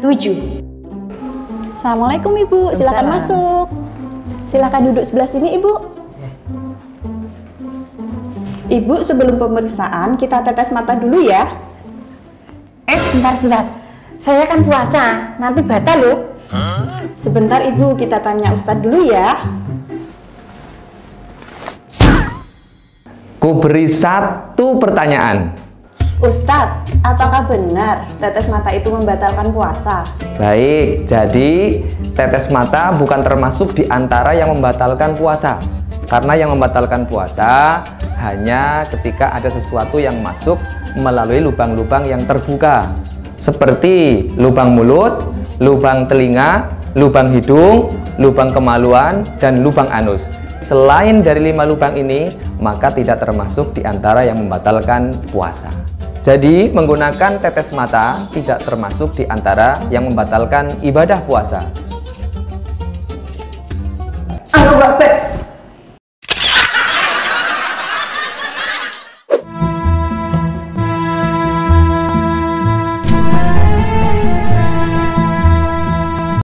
7. Assalamualaikum Ibu, silakan masuk. Silakan duduk sebelah sini Ibu. Ibu, sebelum pemeriksaan kita tetes mata dulu ya. Sebentar. Saya kan puasa, nanti batal loh. Sebentar Ibu, kita tanya Ustadz dulu ya. Ku beri satu pertanyaan. Ustadz, apakah benar tetes mata itu membatalkan puasa? Baik, jadi tetes mata bukan termasuk di antara yang membatalkan puasa. Karena yang membatalkan puasa hanya ketika ada sesuatu yang masuk melalui lubang-lubang yang terbuka. Seperti lubang mulut, lubang telinga, lubang hidung, lubang kemaluan, dan lubang anus. Selain dari 5 lubang ini, maka tidak termasuk di antara yang membatalkan puasa. Jadi, menggunakan tetes mata tidak termasuk di antara yang membatalkan ibadah puasa.